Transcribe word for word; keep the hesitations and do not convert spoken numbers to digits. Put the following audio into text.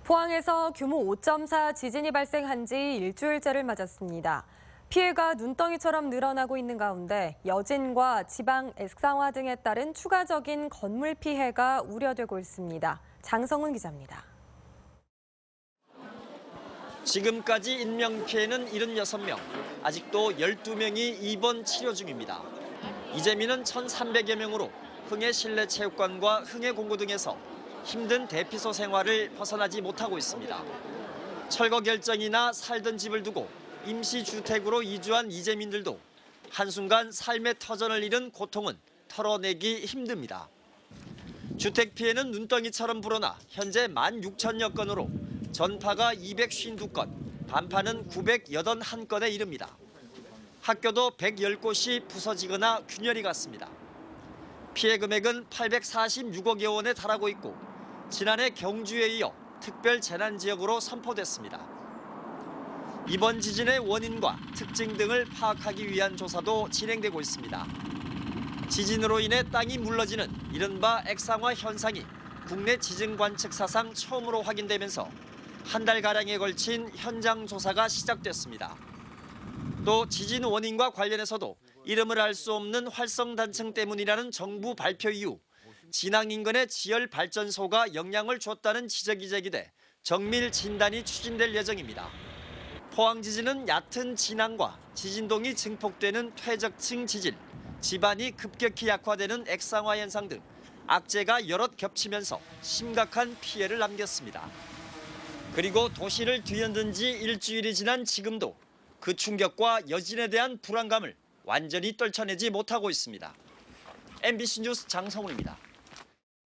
포항에서 규모 오 점 사 지진이 발생한 지 일주일째를 맞았습니다. 피해가 눈덩이처럼 늘어나고 있는 가운데 여진과 지방 액상화 등에 따른 추가적인 건물 피해가 우려되고 있습니다. 장성훈 기자입니다. 지금까지 인명피해는 칠십육 명, 아직도 열두 명이 입원 치료 중입니다. 이재민은 천삼백여 명으로 흥해 실내체육관과 흥해 공고 등에서 힘든 대피소 생활을 벗어나지 못하고 있습니다. 철거 결정이나 살던 집을 두고 임시주택으로 이주한 이재민들도 한순간 삶의 터전을 잃은 고통은 털어내기 힘듭니다. 주택 피해는 눈덩이처럼 불어나 현재 만 육천여 건으로 전파가 이백오십이 건, 반파는 구백팔십일 건에 이릅니다. 학교도 백십 곳이 부서지거나 균열이 갔습니다. 피해 금액은 팔백사십육억여 원에 달하고 있고 지난해 경주에 이어 특별 재난지역으로 선포됐습니다. 이번 지진의 원인과 특징 등을 파악하기 위한 조사도 진행되고 있습니다. 지진으로 인해 땅이 물러지는 이른바 액상화 현상이 국내 지진 관측 사상 처음으로 확인되면서 한 달가량에 걸친 현장 조사가 시작됐습니다. 또 지진 원인과 관련해서도 이름을 알 수 없는 활성단층 때문이라는 정부 발표 이후 진앙 인근의 지열 발전소가 영향을 줬다는 지적이 제기돼 정밀 진단이 추진될 예정입니다. 포항 지진은 얕은 진앙과 지진동이 증폭되는 퇴적층 지질, 지반이 급격히 약화되는 액상화 현상 등 악재가 여럿 겹치면서 심각한 피해를 남겼습니다. 그리고 도시를 뒤흔든 지 일주일이 지난 지금도 그 충격과 여진에 대한 불안감을 완전히 떨쳐내지 못하고 있습니다. 엠비씨 뉴스 장성훈입니다.